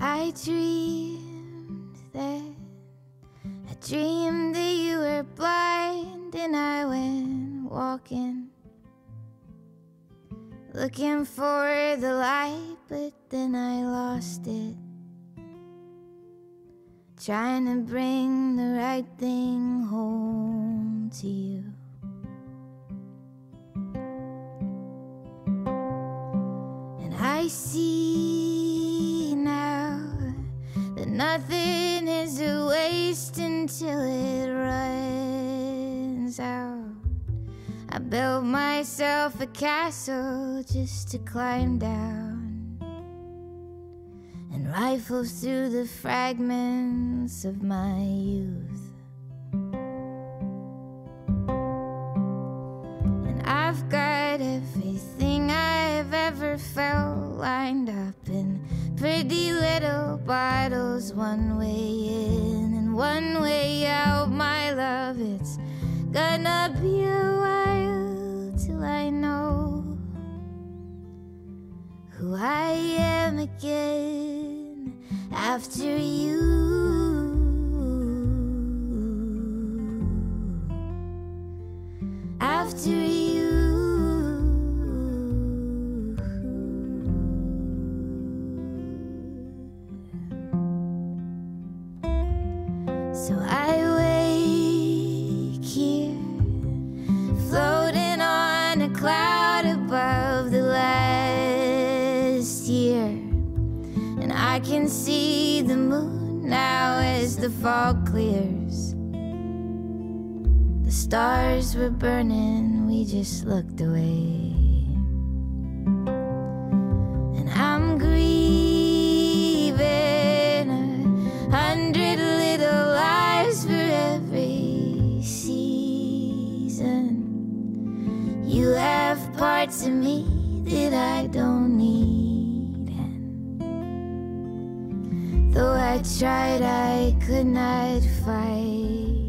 I dreamed that you were blind, and I went walking, looking for the light, but then I lost it, trying to bring the right thing home to you. And I see now that nothing is a waste until it runs out. I built myself a castle just to climb down and rifle through the fragments of my youth. And I've got everything I've ever felt lined up in pretty little bottles, one way in and one way out. My love, it's gonna be a while till I know who I am again after you. After you. So I wake here, floating on a cloud above the last year, and I can see the moon now as the fog clears. The stars were burning, we just looked away. And I'm grieving 100 little lives for every season. You have parts of me that I don't need, and though I tried, I could not fight